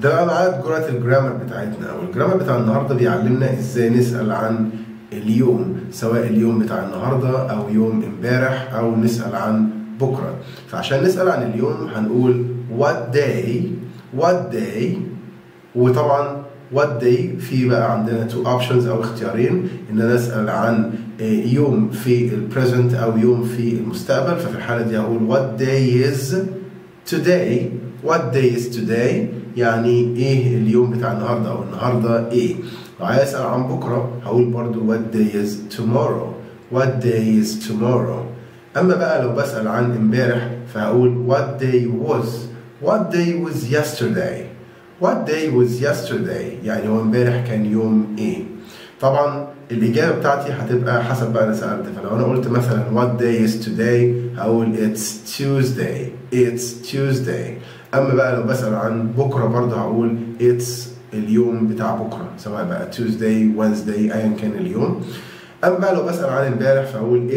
ده بقى معاد جرعة الجرامر بتاعتنا، والجرامر بتاع النهارده بيعلمنا ازاي نسأل عن اليوم، سواء اليوم بتاع النهارده او يوم امبارح او نسأل عن بكره. فعشان نسأل عن اليوم هنقول what day، وطبعا what day في بقى عندنا two options او اختيارين، ان انا اسأل عن يوم في البريزنت او يوم في المستقبل. ففي الحالة دي هقول what day is today. What day is today يعني ايه اليوم بتاع النهارده او النهارده ايه. لو عايز اسال عن بكره هقول برضو what day is tomorrow. What day is tomorrow. اما بقى لو بسال عن امبارح فهقول what day was. What day was yesterday. What day was yesterday يعني هو امبارح كان يوم ايه. طبعا الإجابة بتاعتي هتبقى حسب بقى أنا سألت. فلو أنا قلت مثلا what day is today هقول it's Tuesday. It's Tuesday. أما بقى لو بسأل عن بكرة برضه هقول it's اليوم بتاع بكرة، سواء بقى Tuesday Wednesday أيا كان اليوم. أما بقى لو بسأل عن امبارح فهقول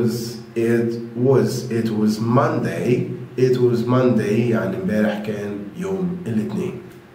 it was Monday. It was Monday يعني امبارح كان يوم الاثنين.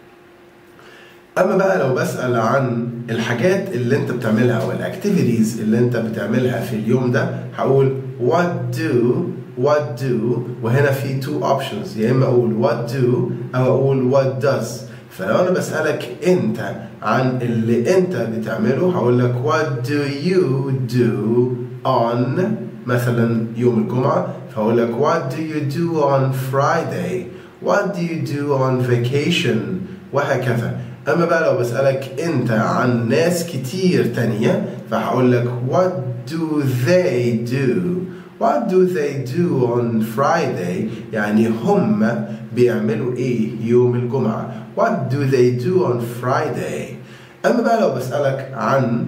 اما بقى لو بسأل عن الحاجات اللي انت بتعملها او الاكتيفيتيز اللي انت بتعملها في اليوم ده هقول what do، وهنا في two options، يا اما اقول what do او اقول what does. فلو انا بسألك انت عن اللي انت بتعمله هقول لك what do you do on مثلا يوم الجمعة، فهقول لك what do you do on Friday. What do you do on vacation وهكذا. أما بقى لو بسألك أنت عن ناس كتير تانية فهقول لك what do they do. What do they do on Friday يعني هم بيعملوا إيه يوم الجمعة. What do they do on Friday. أما بقى لو بسألك عن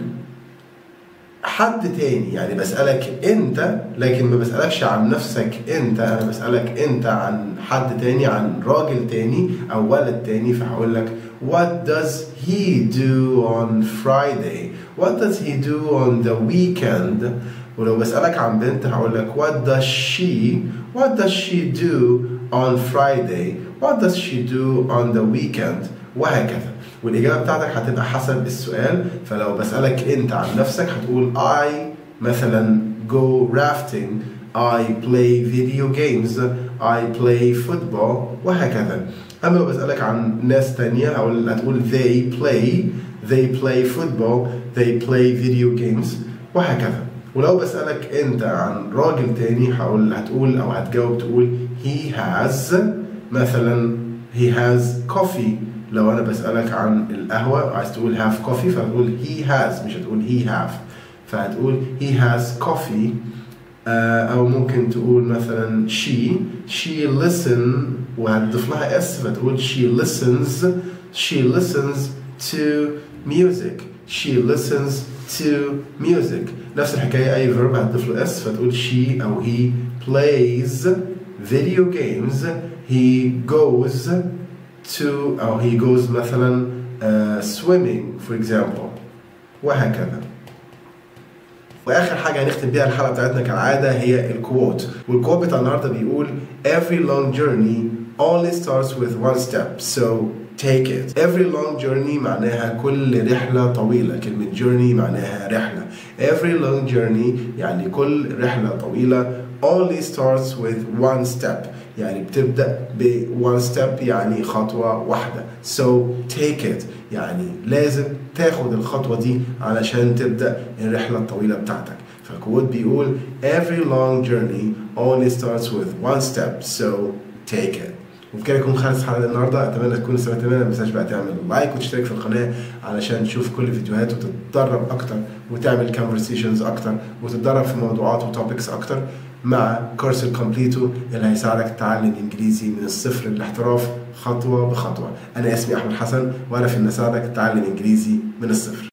حد تاني، يعني بسألك أنت لكن ما بسألكش عن نفسك أنت، أنا بسألك أنت عن حد تاني، عن راجل تاني أو ولد تاني، فهقول لك what does he do on Friday. What does he do on the weekend. ولو بسألك عن بنت هقول لك what does she do on Friday. What does she do on the weekend وهكذا. والإجابة بتاعتك هتبقى حسب السؤال. فلو بسألك أنت عن نفسك هتقول I مثلا go rafting, I play video games, I play football وهكذا. أما لو بسألك عن ناس تانية هتقول they play football, they play video games وهكذا. ولو بسألك أنت عن راجل تاني هتقول أو هتجاوب تقول he has مثلا he has coffee. لو أنا بسألك عن القهوة عايز تقول have coffee فهتقول he has، مش هتقول he have، فهتقول he has coffee. أو ممكن تقول مثلا she listen وهتضيف لها s فتقول she listens to music. She listens to music. نفس الحكاية أي verb هتضيف له s فتقول she أو he plays video games. He goes to أو he goes مثلا swimming for example وهكذا. واخر حاجه هنختم بيها الحلقه بتاعتنا كالعاده هي الكوت. والكوت بتاع النهارده بيقول every long journey only starts with one step so take it. Every long journey معناها كل رحله طويله. كلمه journey معناها رحله. Every long journey يعني كل رحله طويله only starts with one step يعني بتبدأ ب one step يعني خطوة واحدة. So take it يعني لازم تاخد الخطوة دي علشان تبدأ الرحلة الطويلة بتاعتك. فالكوت بيقول every long journey only starts with one step so take it. وبكده يكون خلص حلقة النهارده. اتمنى تكون استفدت منها. ما تنساش بقى تعمل لايك وتشترك في القناة علشان تشوف كل الفيديوهات وتتدرب اكتر وتعمل conversations اكتر وتتدرب في موضوعات وتوبكس اكتر مع كورس الكومبليتو اللي هيساعدك تتعلم انجليزي من الصفر للاحتراف خطوة بخطوة. انا اسمي احمد حسن وانا في ان اساعدك تتعلم انجليزي من الصفر.